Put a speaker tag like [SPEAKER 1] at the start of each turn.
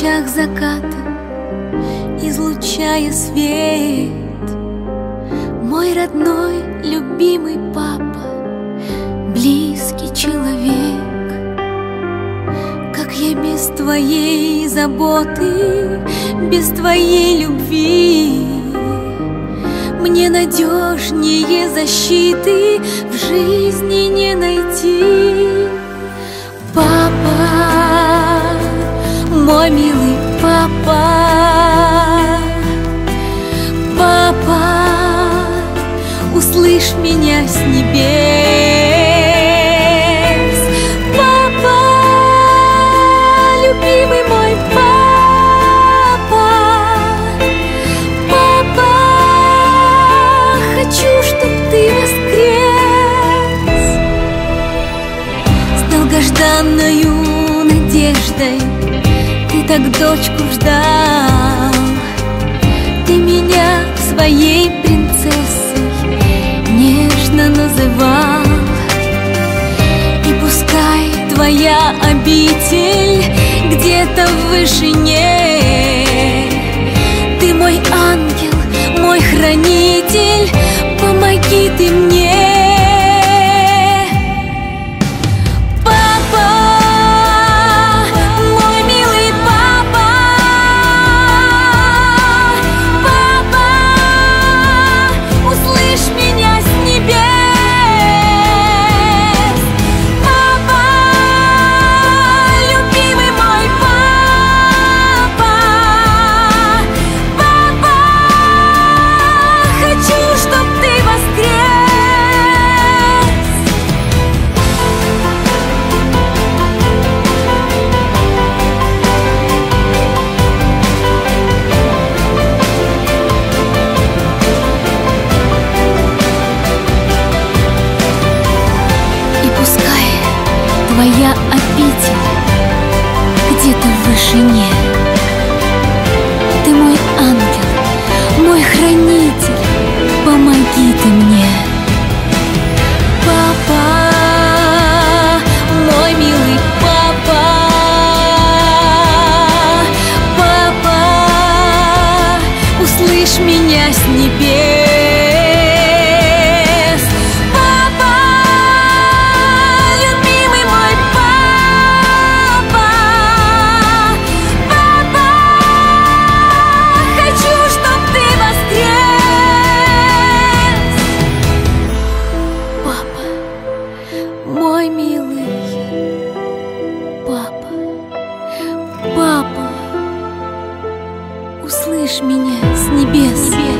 [SPEAKER 1] лучах заката, излучая свет. Мой родной, любимый папа, близкий человек. Как я без твоей заботы, без твоей любви, мне надежнее защиты в жизни не найти. Папа, мой милый папа, папа, услышь меня с небес. Папа, любимый мой папа, папа, хочу, чтоб ты воскрес с долгожданною надеждой. Ты так дочку ждал, ты меня своей принцессой нежно называл. И пускай твоя обитель где-то в вышине, ты мой ангел, мой хранитель, помоги ты мне. Твоя обитель где-то в вышине, ты мой ангел, мой хранитель, помоги ты мне. Папа, мой милый папа, папа, услышь меня с небес. Мой милый папа, папа, услышь меня с небес.